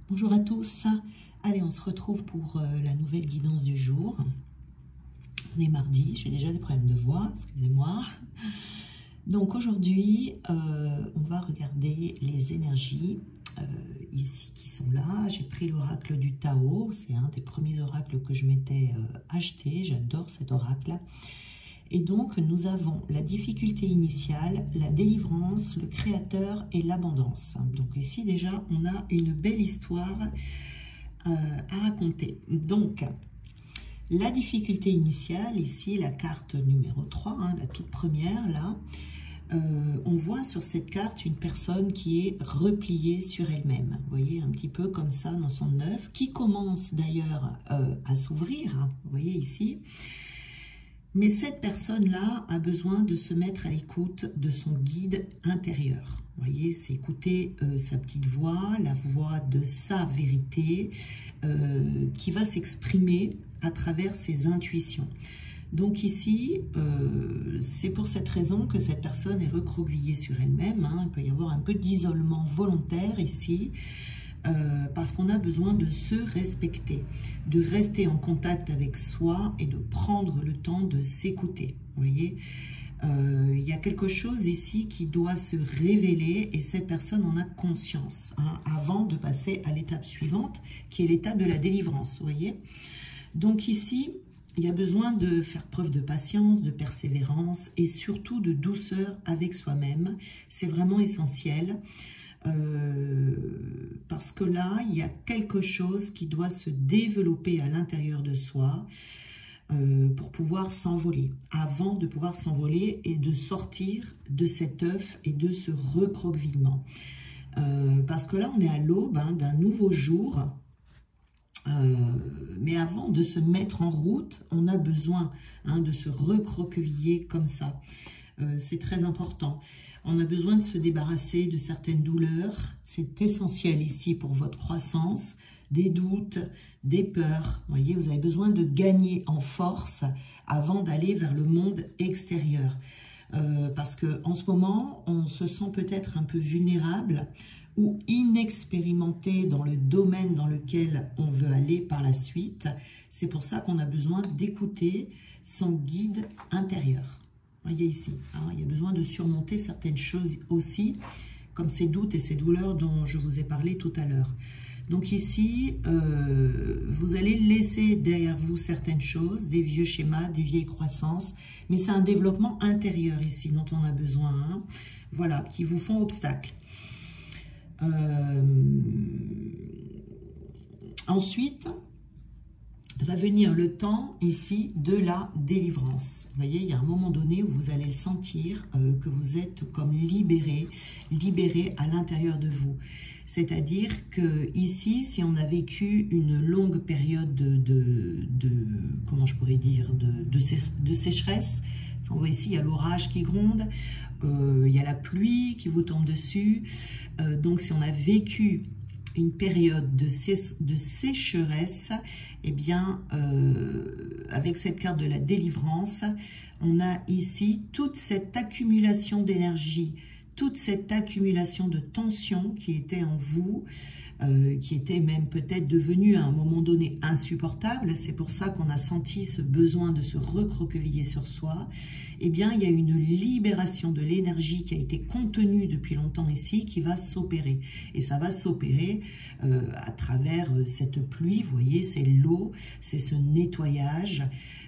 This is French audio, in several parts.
Bonjour à tous. Allez, on se retrouve pour la nouvelle guidance du jour. On est mardi, j'ai déjà des problèmes de voix, excusez-moi. Donc aujourd'hui, on va regarder les énergies ici qui sont là. J'ai pris l'oracle du Tao, c'est un des premiers oracles que je m'étais acheté. J'adore cet oracle. Et donc, nous avons la difficulté initiale, la délivrance, le créateur et l'abondance. Donc ici, déjà, on a une belle histoire à raconter. Donc, la difficulté initiale, ici, la carte numéro 3, la toute première, là, on voit sur cette carte une personne qui est repliée sur elle-même. Vous voyez, un petit peu comme ça dans son œuf, qui commence d'ailleurs à s'ouvrir, vous voyez ici. Mais cette personne-là a besoin de se mettre à l'écoute de son guide intérieur. Vous voyez, c'est écouter sa petite voix, la voix de sa vérité, qui va s'exprimer à travers ses intuitions. Donc ici, c'est pour cette raison que cette personne est recroquevillée sur elle-même. Il peut y avoir un peu d'isolement volontaire ici. Parce qu'on a besoin de se respecter, de rester en contact avec soi et de prendre le temps de s'écouter. Vous voyez, il y a quelque chose ici qui doit se révéler et cette personne en a conscience avant de passer à l'étape suivante, qui est l'étape de la délivrance. Vous voyez, donc ici, il y a besoin de faire preuve de patience, de persévérance et surtout de douceur avec soi-même. C'est vraiment essentiel. Parce que là, il y a quelque chose qui doit se développer à l'intérieur de soi pour pouvoir s'envoler, avant de pouvoir s'envoler et de sortir de cet œuf et de ce recroquevillement. Parce que là, on est à l'aube d'un nouveau jour, mais avant de se mettre en route, on a besoin de se recroqueviller comme ça. C'est très important. On a besoin de se débarrasser de certaines douleurs. C'est essentiel ici pour votre croissance, des doutes, des peurs. Vous voyez, vous avez besoin de gagner en force avant d'aller vers le monde extérieur. Parce qu'en ce moment, on se sent peut-être un peu vulnérable ou inexpérimenté dans le domaine dans lequel on veut aller par la suite. C'est pour ça qu'on a besoin d'écouter son guide intérieur. Voyez ici, il y a besoin de surmonter certaines choses aussi, comme ces doutes et ces douleurs dont je vous ai parlé tout à l'heure. Donc ici, vous allez laisser derrière vous certaines choses, des vieux schémas, des vieilles croyances, mais c'est un développement intérieur ici dont on a besoin, voilà, qui vous font obstacle. Ensuite, va venir le temps ici de la délivrance. Vous voyez, il y a un moment donné où vous allez le sentir que vous êtes comme libéré à l'intérieur de vous. C'est-à-dire que ici, si on a vécu une longue période comment je pourrais dire, de sécheresse, on voit ici, il y a l'orage qui gronde, il y a la pluie qui vous tombe dessus. Donc, si on a vécu une période de sécheresse, eh bien, avec cette carte de la délivrance, on a ici toute cette accumulation d'énergie, toute cette accumulation de tension qui était en vous, qui était même peut-être devenue à un moment donné insupportable. C'est pour ça qu'on a senti ce besoin de se recroqueviller sur soi. Eh bien, il y a une libération de l'énergie qui a été contenue depuis longtemps ici, qui va s'opérer. Et ça va s'opérer à travers cette pluie. Vous voyez, c'est l'eau, c'est ce nettoyage.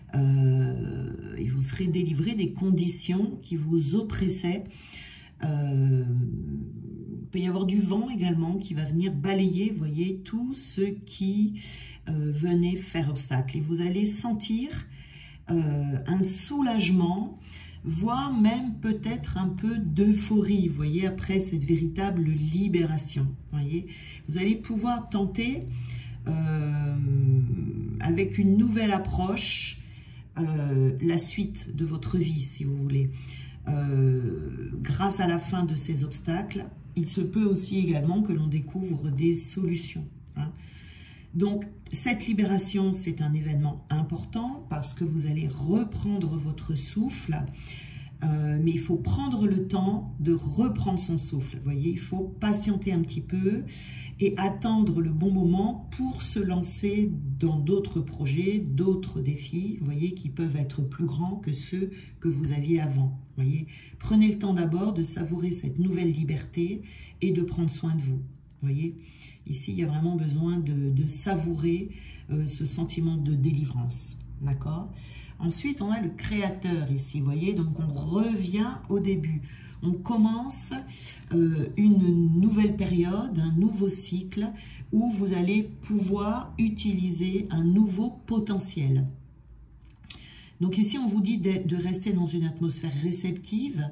Et vous serez délivré des conditions qui vous oppressaient. Il peut y avoir du vent également qui va venir balayer, vous voyez, tout ce qui venait faire obstacle. Et vous allez sentir un soulagement, voire même peut-être un peu d'euphorie, vous voyez, après cette véritable libération. Vous voyez, vous allez pouvoir tenter avec une nouvelle approche la suite de votre vie, si vous voulez. Grâce à la fin de ces obstacles, il se peut aussi également que l'on découvre des solutions. Donc, cette libération, c'est un événement important parce que vous allez reprendre votre souffle, mais il faut prendre le temps de reprendre son souffle. Vous voyez, il faut patienter un petit peu et attendre le bon moment pour se lancer dans d'autres projets, d'autres défis, vous voyez, qui peuvent être plus grands que ceux que vous aviez avant. Vous voyez, prenez le temps d'abord de savourer cette nouvelle liberté et de prendre soin de vous. Vous voyez, ici, il y a vraiment besoin de savourer ce sentiment de délivrance. D'accord ? Ensuite, on a le créateur ici, vous voyez, donc on revient au début. On commence une nouvelle période, un nouveau cycle où vous allez pouvoir utiliser un nouveau potentiel. Donc ici, on vous dit de rester dans une atmosphère réceptive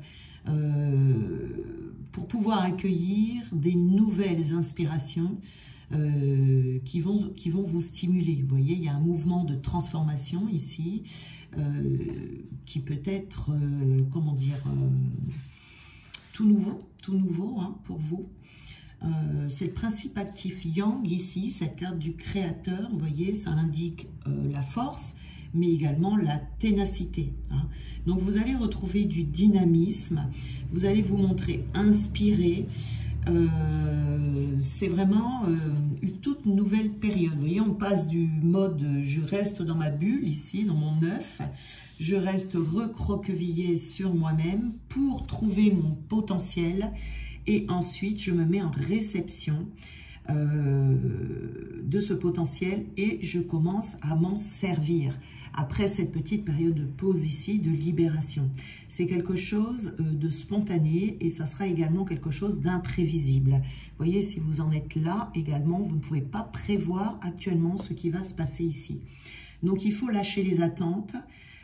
pour pouvoir accueillir des nouvelles inspirations qui vont vous stimuler. Vous voyez, il y a un mouvement de transformation ici qui peut être, comment dire, tout nouveau hein, pour vous. C'est le principe actif Yang ici, cette carte du créateur, vous voyez, ça indique la force, mais également la ténacité. Hein. Donc vous allez retrouver du dynamisme, vous allez vous montrer inspiré. C'est vraiment une toute nouvelle période. Vous voyez, on passe du mode je reste dans ma bulle ici, dans mon œuf, je reste recroquevillé sur moi-même pour trouver mon potentiel et ensuite je me mets en réception de ce potentiel et je commence à m'en servir. Après cette petite période de pause ici, de libération. C'est quelque chose de spontané et ça sera également quelque chose d'imprévisible. Vous voyez, si vous en êtes là également, vous ne pouvez pas prévoir actuellement ce qui va se passer ici. Donc il faut lâcher les attentes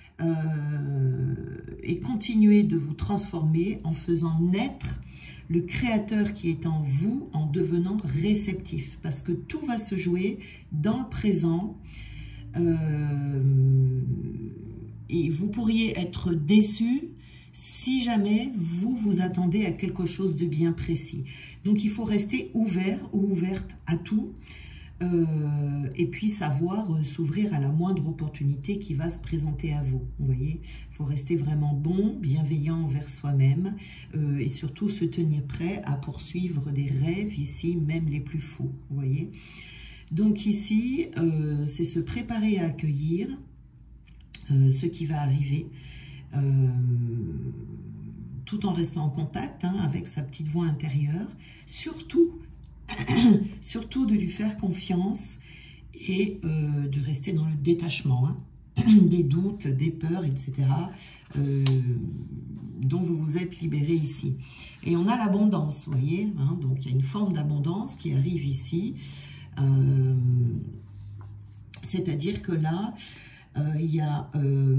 et continuer de vous transformer en faisant naître le créateur qui est en vous, en devenant réceptif. Parce que tout va se jouer dans le présent. Et vous pourriez être déçu si jamais vous vous attendez à quelque chose de bien précis. Donc il faut rester ouvert ou ouverte à tout et puis savoir s'ouvrir à la moindre opportunité qui va se présenter à vous. Vous voyez, il faut rester vraiment bon, bienveillant envers soi-même et surtout se tenir prêt à poursuivre des rêves ici, même les plus fous. Vous voyez. Donc ici, c'est se préparer à accueillir ce qui va arriver, tout en restant en contact hein, avec sa petite voix intérieure. Surtout, surtout de lui faire confiance et de rester dans le détachement hein, des doutes, des peurs, etc. Dont vous vous êtes libéré ici. Et on a l'abondance, vous voyez, hein, donc il y a une forme d'abondance qui arrive ici. C'est-à-dire que là, il y a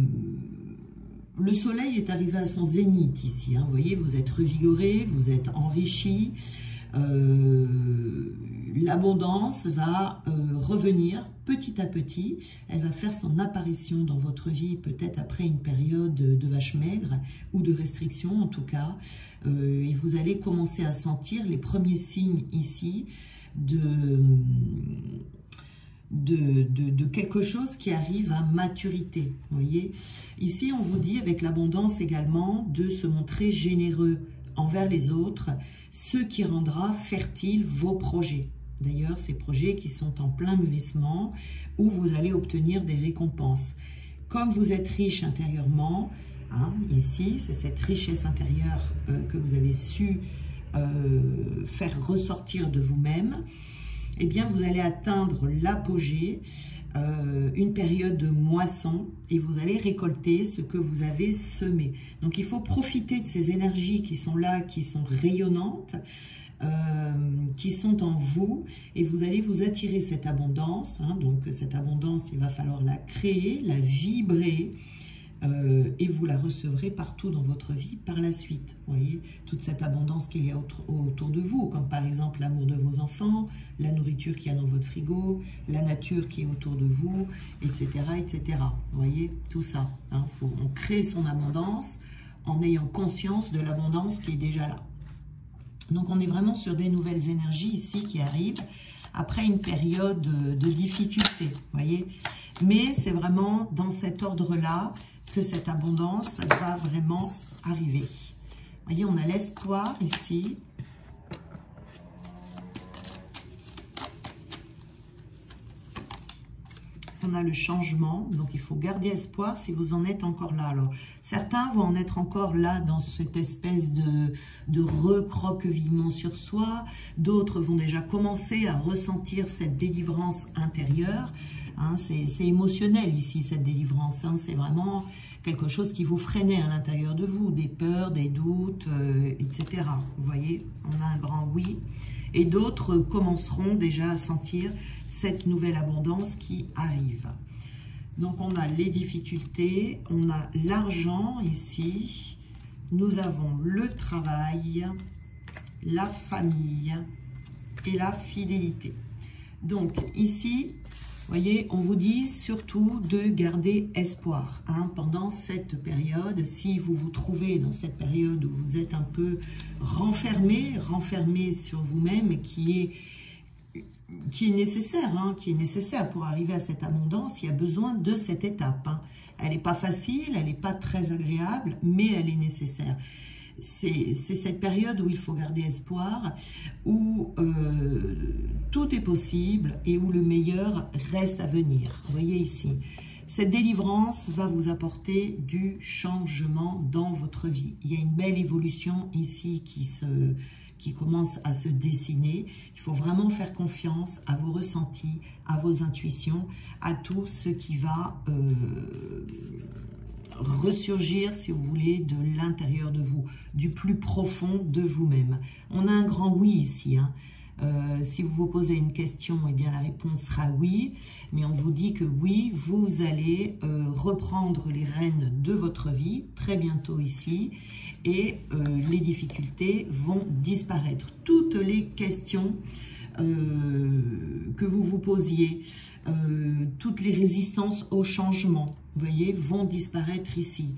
le soleil est arrivé à son zénith ici. Hein, vous voyez, vous êtes revigoré, vous êtes enrichi. L'abondance va revenir petit à petit. Elle va faire son apparition dans votre vie, peut-être après une période de vache maigre ou de restriction en tout cas. Et vous allez commencer à sentir les premiers signes ici de quelque chose qui arrive à maturité. Vous voyez, ici on vous dit avec l'abondance également de se montrer généreux envers les autres, ce qui rendra fertile vos projets. D'ailleurs, ces projets qui sont en plein mûrissement, où vous allez obtenir des récompenses. Comme vous êtes riche intérieurement, hein, ici, c'est cette richesse intérieure que vous avez su faire ressortir de vous-même, eh bien, vous allez atteindre l'apogée, une période de moisson, et vous allez récolter ce que vous avez semé. Donc, il faut profiter de ces énergies qui sont là, qui sont rayonnantes, qui sont en vous, et vous allez vous attirer cette abondance. Hein, donc, cette abondance, il va falloir la créer, la vibrer, et vous la recevrez partout dans votre vie par la suite. Vous voyez, toute cette abondance qu'il y a autour de vous, comme par exemple l'amour de vos enfants, la nourriture qu'il y a dans votre frigo, la nature qui est autour de vous, etc. etc. Vous voyez, tout ça. Hein, on crée son abondance en ayant conscience de l'abondance qui est déjà là. Donc, on est vraiment sur des nouvelles énergies ici qui arrivent après une période de difficulté. Vous voyez, mais c'est vraiment dans cet ordre-là que cette abondance va vraiment arriver. Vous voyez, on a l'espoir ici. On a le changement, donc il faut garder espoir si vous en êtes encore là. Alors, certains vont en être encore là dans cette espèce de recroquevillement sur soi. D'autres vont déjà commencer à ressentir cette délivrance intérieure. Hein, c'est émotionnel ici, cette délivrance. Hein, c'est vraiment quelque chose qui vous freinait à l'intérieur de vous, des peurs, des doutes, etc. Vous voyez, on a un grand oui. Et d'autres commenceront déjà à sentir cette nouvelle abondance qui arrive. Donc, on a les difficultés, on a l'argent ici, nous avons le travail, la famille et la fidélité. Donc, ici, vous voyez, on vous dit surtout de garder espoir hein, pendant cette période. Si vous vous trouvez dans cette période où vous êtes un peu renfermé sur vous-même, qui est nécessaire, hein, qui est nécessaire pour arriver à cette abondance, il y a besoin de cette étape. Hein. Elle n'est pas facile, elle n'est pas très agréable, mais elle est nécessaire. C'est cette période où il faut garder espoir, où tout est possible et où le meilleur reste à venir. Vous voyez ici, cette délivrance va vous apporter du changement dans votre vie. Il y a une belle évolution ici qui commence à se dessiner. Il faut vraiment faire confiance à vos ressentis, à vos intuitions, à tout ce qui va ressurgir, si vous voulez, de l'intérieur de vous, du plus profond de vous-même. On a un grand oui ici. Hein. Si vous vous posez une question, eh bien la réponse sera oui. Mais on vous dit que oui, vous allez reprendre les rênes de votre vie très bientôt ici. Et les difficultés vont disparaître. Toutes les questions que vous vous posiez, toutes les résistances au changement, vous voyez, vont disparaître ici.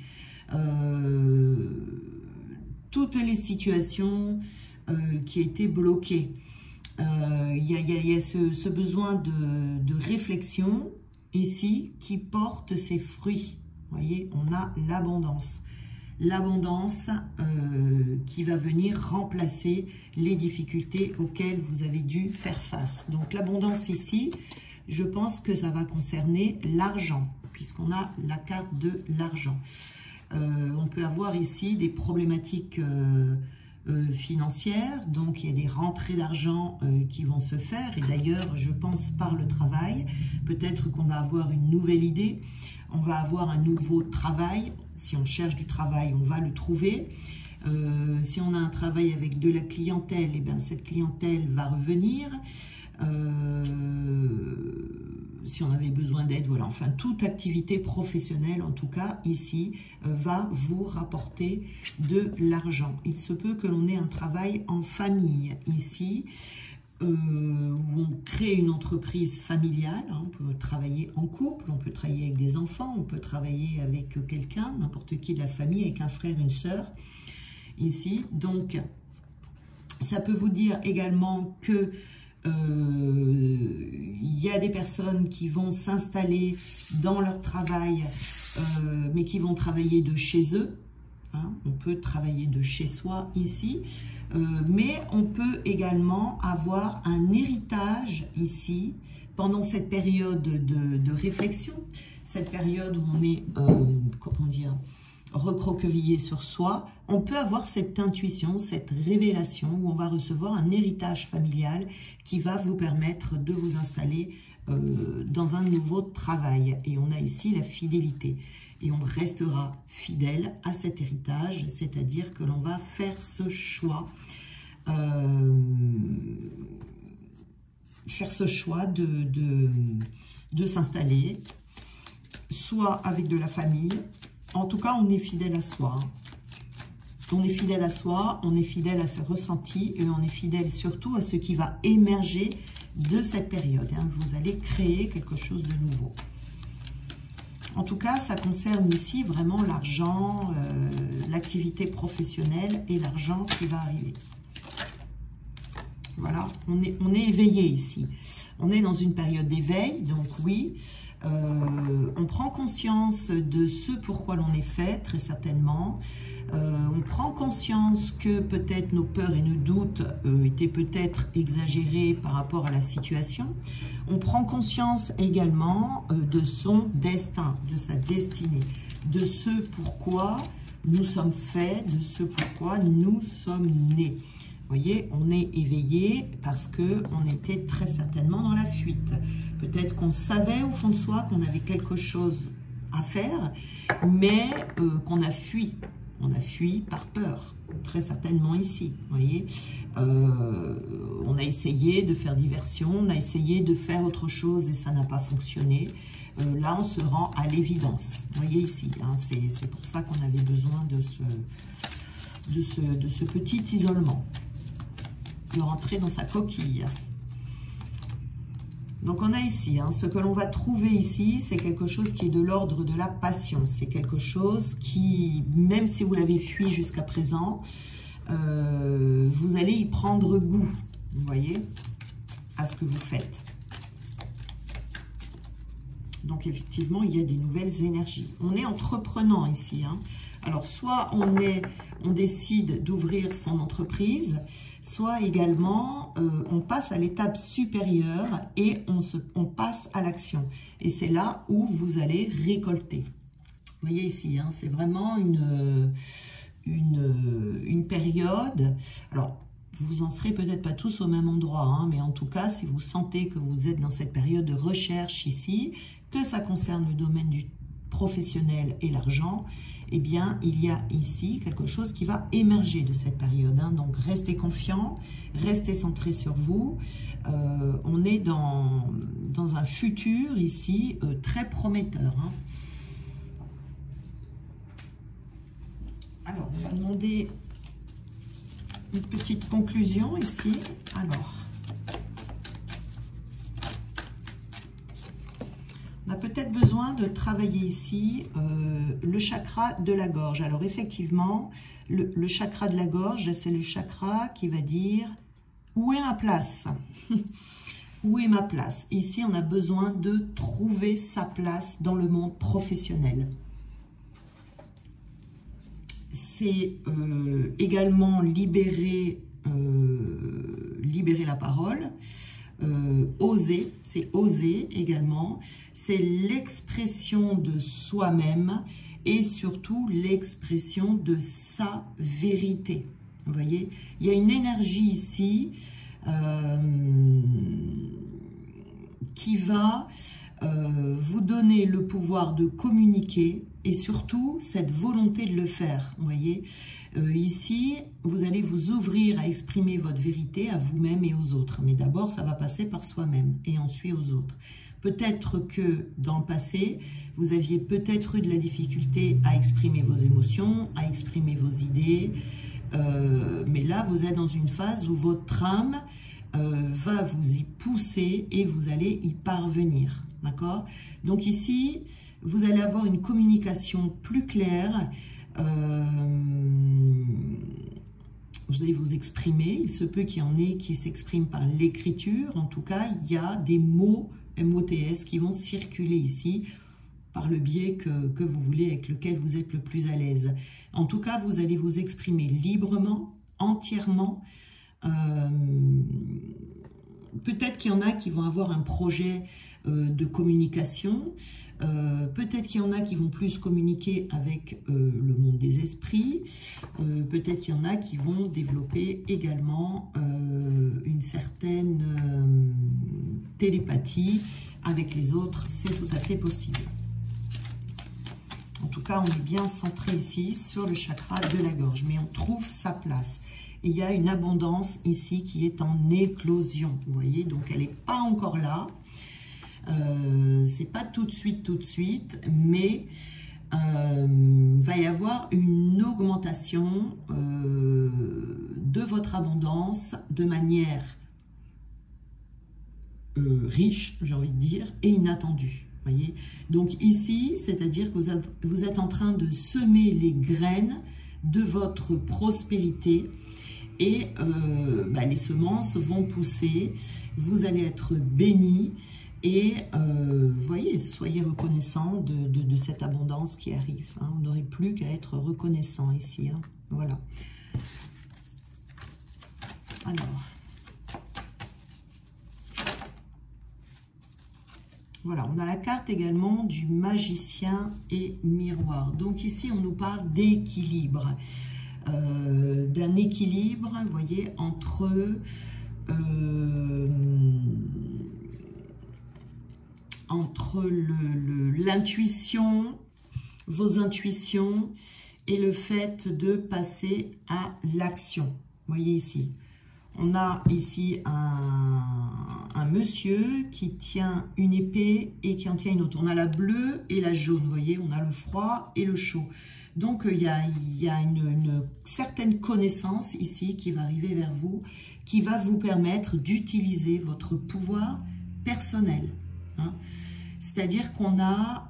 Toutes les situations qui étaient bloquées. Il y a ce besoin de réflexion ici qui porte ses fruits. Vous voyez, on a l'abondance. L'abondance qui va venir remplacer les difficultés auxquelles vous avez dû faire face. Donc l'abondance ici, je pense que ça va concerner l'argent, puisqu'on a la carte de l'argent. On peut avoir ici des problématiques financières, donc il y a des rentrées d'argent qui vont se faire, et d'ailleurs je pense par le travail, peut-être qu'on va avoir une nouvelle idée, on va avoir un nouveau travail. Si on cherche du travail, on va le trouver. Si on a un travail avec de la clientèle, eh bien, cette clientèle va revenir. Si on avait besoin d'aide, voilà. Enfin, toute activité professionnelle, en tout cas, ici, va vous rapporter de l'argent. Il se peut que l'on ait un travail en famille, ici, où on crée une entreprise familiale, hein, on peut travailler en couple, on peut travailler avec des enfants, on peut travailler avec quelqu'un, n'importe qui de la famille, avec un frère, une sœur, ici. Donc, ça peut vous dire également que il y a des personnes qui vont s'installer dans leur travail, mais qui vont travailler de chez eux. Hein, on peut travailler de chez soi ici, mais on peut également avoir un héritage ici pendant cette période de réflexion, cette période où on est, comment dire, recroquevillé sur soi. On peut avoir cette intuition, cette révélation où on va recevoir un héritage familial qui va vous permettre de vous installer dans un nouveau travail. Et on a ici la fidélité. Et on restera fidèle à cet héritage, c'est-à-dire que l'on va faire ce choix, de s'installer, soit avec de la famille. En tout cas, on est fidèle à soi. On est fidèle à soi, on est fidèle à ses ressentis et on est fidèle surtout à ce qui va émerger de cette période. Hein. Vous allez créer quelque chose de nouveau. En tout cas, ça concerne ici vraiment l'argent, l'activité professionnelle et l'argent qui va arriver. Voilà, on est éveillé ici. On est dans une période d'éveil, donc oui, on prend conscience de ce pourquoi l'on est fait, très certainement. On prend conscience que peut-être nos peurs et nos doutes étaient peut-être exagérés par rapport à la situation. On prend conscience également de son destin, de sa destinée, de ce pourquoi nous sommes faits, de ce pourquoi nous sommes nés. Vous voyez, on est éveillé parce qu'on était très certainement dans la fuite. Peut-être qu'on savait au fond de soi qu'on avait quelque chose à faire, mais qu'on a fui. On a fui par peur, très certainement ici. Vous voyez, on a essayé de faire diversion, on a essayé de faire autre chose et ça n'a pas fonctionné. Là, on se rend à l'évidence. Vous voyez ici, hein, c'est pour ça qu'on avait besoin de ce petit isolement, de rentrer dans sa coquille. Donc on a ici, hein, ce que l'on va trouver ici, c'est quelque chose qui est de l'ordre de la passion. C'est quelque chose qui, même si vous l'avez fui jusqu'à présent, vous allez y prendre goût, vous voyez, à ce que vous faites. Donc effectivement, il y a des nouvelles énergies. On est entreprenant ici, hein. Alors, soit on décide d'ouvrir son entreprise, soit également, on passe à l'étape supérieure et on passe à l'action. Et c'est là où vous allez récolter. Vous voyez ici, hein, c'est vraiment une période. Alors, vous en serez peut-être pas tous au même endroit, hein, mais en tout cas, si vous sentez que vous êtes dans cette période de recherche ici, que ça concerne le domaine du professionnel et l'argent, eh bien, il y a ici quelque chose qui va émerger de cette période. Hein. Donc, restez confiants, restez centrés sur vous. On est dans un futur ici très prometteur. Hein. Alors, on va demander une petite conclusion ici. Alors, on a peut-être besoin de travailler ici le chakra de la gorge. Alors effectivement, le chakra de la gorge, c'est le chakra qui va dire « Où est ma place ?» Où est ma place? Ici, on a besoin de trouver sa place dans le monde professionnel. C'est également libérer la parole. Oser, c'est oser également, c'est l'expression de soi-même et surtout l'expression de sa vérité. Vous voyez, il y a une énergie ici qui va vous donner le pouvoir de communiquer et surtout cette volonté de le faire. Vous voyez, ici, vous allez vous ouvrir à exprimer votre vérité à vous-même et aux autres. Mais d'abord, ça va passer par soi-même et ensuite aux autres. Peut-être que dans le passé, vous aviez peut-être eu de la difficulté à exprimer vos émotions, à exprimer vos idées. Mais là, vous êtes dans une phase où votre âme va vous y pousser et vous allez y parvenir. D'accord? Donc ici, vous allez avoir une communication plus claire. Vous allez vous exprimer. Il se peut qu'il y en ait qui s'expriment par l'écriture. En tout cas, il y a des mots MOTS qui vont circuler ici par le biais que vous voulez, avec lequel vous êtes le plus à l'aise. En tout cas, vous allez vous exprimer librement, entièrement. Peut-être qu'il y en a qui vont avoir un projet de communication. Peut-être qu'il y en a qui vont plus communiquer avec le monde des esprits. Peut-être qu'il y en a qui vont développer également une certaine télépathie avec les autres. C'est tout à fait possible. En tout cas, on est bien centré ici sur le chakra de la gorge, mais on trouve sa place. Et il y a une abondance ici qui est en éclosion, vous voyez, donc elle n'est pas encore là. C'est pas tout de suite, mais va y avoir une augmentation de votre abondance de manière riche, j'ai envie de dire, et inattendue. Voyez, donc ici, c'est-à-dire que vous êtes en train de semer les graines de votre prospérité et les semences vont pousser, vous allez être bénis et voyez, soyez reconnaissants de cette abondance qui arrive. Hein. On n'aurait plus qu'à être reconnaissant ici. Hein. Voilà. Alors. Voilà, on a la carte également du magicien et miroir. Donc ici, on nous parle d'équilibre. D'un équilibre, vous voyez, entre l'intuition, vos intuitions et le fait de passer à l'action. Vous voyez ici. On a ici un monsieur qui tient une épée et qui en tient une autre. On a la bleue et la jaune, vous voyez, on a le froid et le chaud. Donc, il y a une certaine connaissance ici qui va arriver vers vous, qui va vous permettre d'utiliser votre pouvoir personnel. Hein. C'est-à-dire qu'on a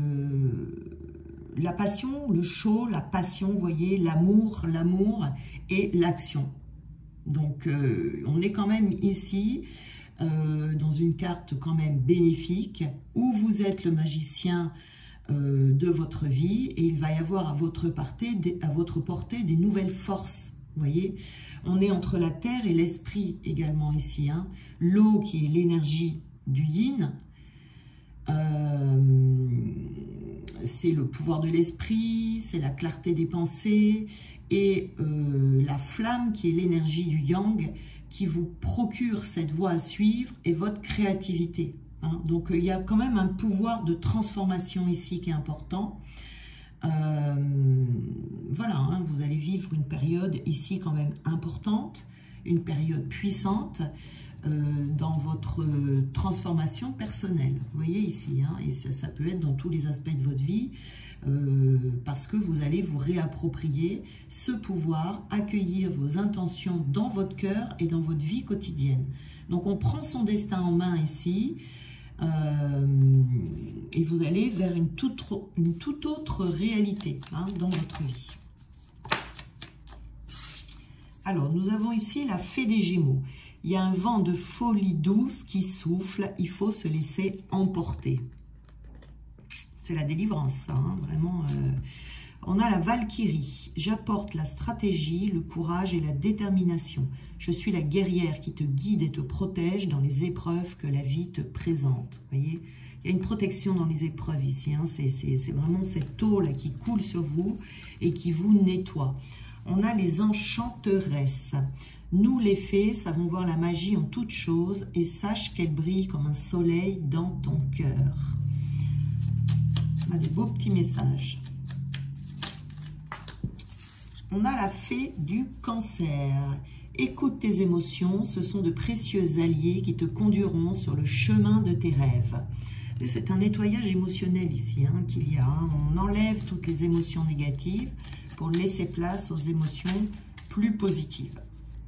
la passion, le chaud, la passion, vous voyez, l'amour et l'action. Donc, on est quand même ici dans une carte quand même bénéfique où vous êtes le magicien de votre vie et il va y avoir à votre portée des nouvelles forces. Vous voyez, on est entre la terre et l'esprit également ici. Hein. L'eau qui est l'énergie du yin. C'est le pouvoir de l'esprit, c'est la clarté des pensées et la flamme qui est l'énergie du yang qui vous procure cette voie à suivre et votre créativité. Hein. Donc il y a quand même un pouvoir de transformation ici qui est important. Voilà, hein, vous allez vivre une période ici quand même importante, une période puissante dans votre transformation personnelle. Vous voyez ici, hein, et ça peut être dans tous les aspects de votre vie, parce que vous allez vous réapproprier ce pouvoir, accueillir vos intentions dans votre cœur et dans votre vie quotidienne. Donc on prend son destin en main ici, et vous allez vers une toute autre réalité, hein, dans votre vie. Alors, nous avons ici la fée des Gémeaux. Il y a un vent de folie douce qui souffle, il faut se laisser emporter. C'est la délivrance, ça, hein, vraiment. On a la Valkyrie. J'apporte la stratégie, le courage et la détermination. Je suis la guerrière qui te guide et te protège dans les épreuves que la vie te présente. Vous voyez, il y a une protection dans les épreuves ici. Hein. C'est vraiment cette eau-là qui coule sur vous et qui vous nettoie. On a les enchanteresses. Nous, les fées, savons voir la magie en toutes choses et sache qu'elle brille comme un soleil dans ton cœur. On a des beaux petits messages. On a la fée du Cancer. Écoute tes émotions, ce sont de précieux alliés qui te conduiront sur le chemin de tes rêves. C'est un nettoyage émotionnel ici, hein, qu'il y a. Hein. On enlève toutes les émotions négatives pour laisser place aux émotions plus positives.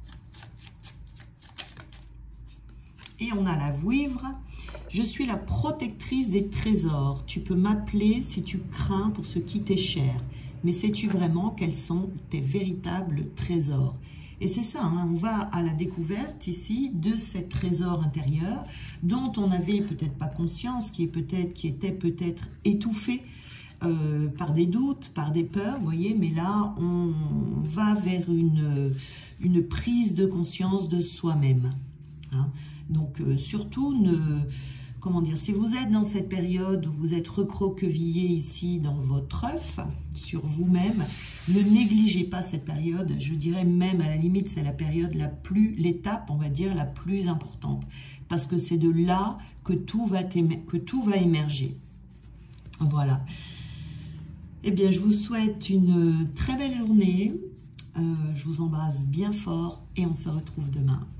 Et on a la Vouivre. Je suis la protectrice des trésors. Tu peux m'appeler si tu crains pour ce qui t'est cher. Mais sais-tu vraiment quels sont tes véritables trésors? Et c'est ça, hein, on va à la découverte ici de ces trésors intérieurs dont on n'avait peut-être pas conscience, qui était peut-être étouffé par des doutes, par des peurs, vous voyez, mais là, on va vers une prise de conscience de soi-même. Hein. Donc, surtout, comment dire, si vous êtes dans cette période où vous êtes recroquevillé ici dans votre œuf, sur vous-même, ne négligez pas cette période. Je dirais même, à la limite, c'est la période l'étape, on va dire, la plus importante. Parce que c'est de là que tout va émerger. Voilà. Eh bien, je vous souhaite une très belle journée. Je vous embrasse bien fort et on se retrouve demain.